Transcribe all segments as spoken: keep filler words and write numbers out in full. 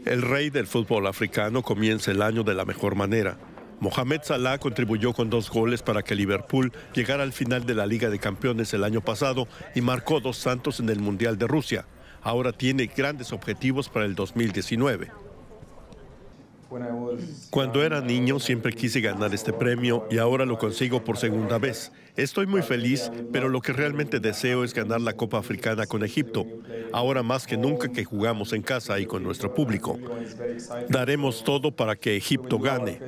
El rey del fútbol africano comienza el año de la mejor manera. Mohamed Salah contribuyó con dos goles para que Liverpool llegara al final de la Liga de Campeones el año pasado y marcó dos tantos en el Mundial de Rusia. Ahora tiene grandes objetivos para el dos mil diecinueve. Cuando era niño siempre quise ganar este premio y ahora lo consigo por segunda vez. Estoy muy feliz, pero lo que realmente deseo es ganar la Copa Africana con Egipto. Ahora más que nunca que jugamos en casa y con nuestro público. Daremos todo para que Egipto gane.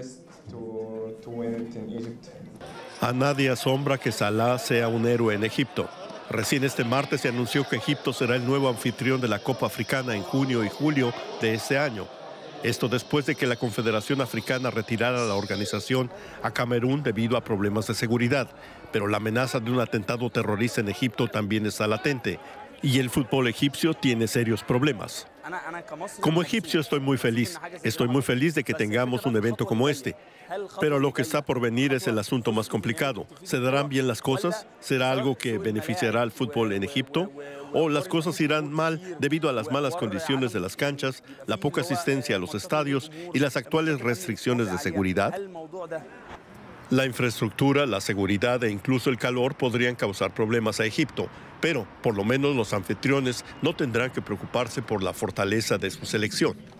A nadie asombra que Salah sea un héroe en Egipto. Recién este martes se anunció que Egipto será el nuevo anfitrión de la Copa Africana en junio y julio de este año. Esto después de que la Confederación Africana retirara la organización a Camerún debido a problemas de seguridad. Pero la amenaza de un atentado terrorista en Egipto también está latente y el fútbol egipcio tiene serios problemas. Como egipcio estoy muy feliz. Estoy muy feliz de que tengamos un evento como este. Pero lo que está por venir es el asunto más complicado. ¿Se darán bien las cosas? ¿Será algo que beneficiará al fútbol en Egipto? ¿O las cosas irán mal debido a las malas condiciones de las canchas, la poca asistencia a los estadios y las actuales restricciones de seguridad? La infraestructura, la seguridad e incluso el calor podrían causar problemas a Egipto, pero por lo menos los anfitriones no tendrán que preocuparse por la fortaleza de su selección.